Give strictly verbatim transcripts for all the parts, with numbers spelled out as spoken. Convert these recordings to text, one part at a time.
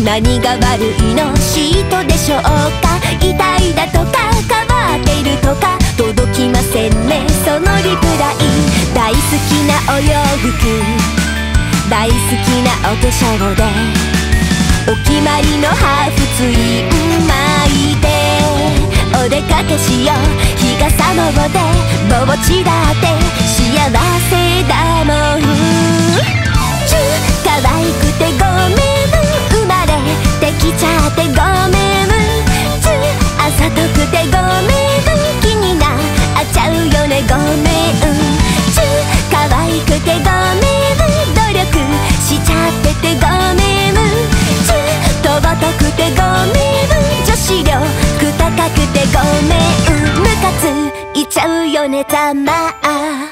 何が悪いの嫉妬でしょうか。痛いだとか変わってるとか届きませんねそのリプライ。大好きなお洋服大好きなお化粧でお決まりのハーフツイン巻いてお出かけしよう。日がさ昇ってぼっちだって幸せだもん。チュー可愛くてごめん生まれてきちゃってごめん。チューあざとくてごめん気になっちゃうよねごめん。チュー可愛くてごめん努力しちゃっててごめん。チューとぼとくてごめん女子力高くてごめん。ムカついちゃうよねざまあ。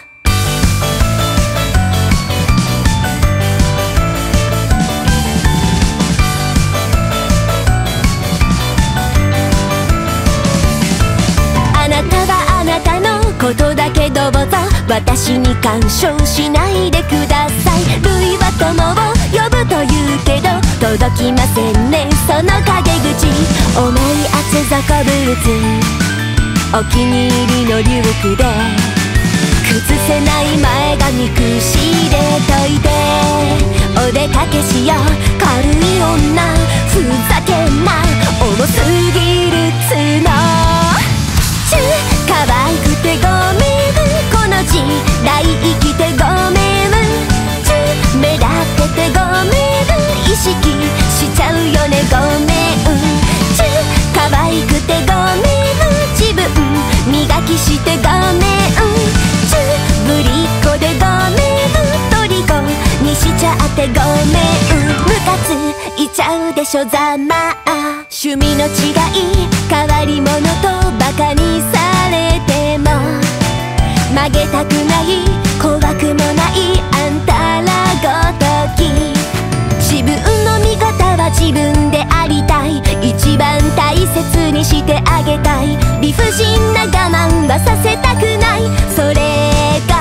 あなたはあなたのことだけどうぞ私に干渉しないでください。ルイは友を呼ぶと言うけど届きませんねその陰口。重い厚底ブーツお気に入りのリュックで崩せない前髪くしれといてお出かけしよう。軽い女ふざけんな重すぎる角。チュー可愛くてごめんこの時代生きてごめん。チュー目立っててごめん意識しちゃうよねごめん。チュー可愛くてごめん自分磨きしてごめん。チューぶりっ子でごめん虜にしちゃってごめん。ムカついちゃうでしょざまあ。趣味の違い変わり者とバカにされても曲げたくない怖くもないあんたらごとき。自分の味方は自分でありたい一番大切にしてあげたい。理不尽な我慢はさせたくないそれが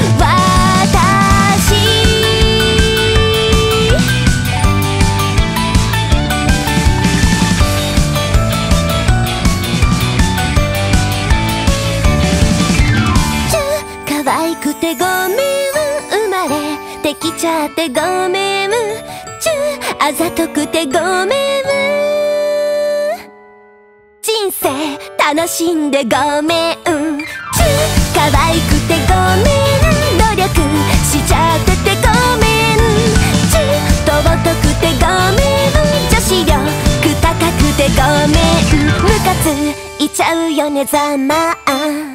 私。チュー可愛くてごめん生まれてきちゃってごめん。チューあざとくてごめん。人生楽しんでごめん。チュー可愛くてごめん努力しちゃっててごめん。チューとぼとくてごめん女子力高くてごめん。ムカついちゃうよねざまあ。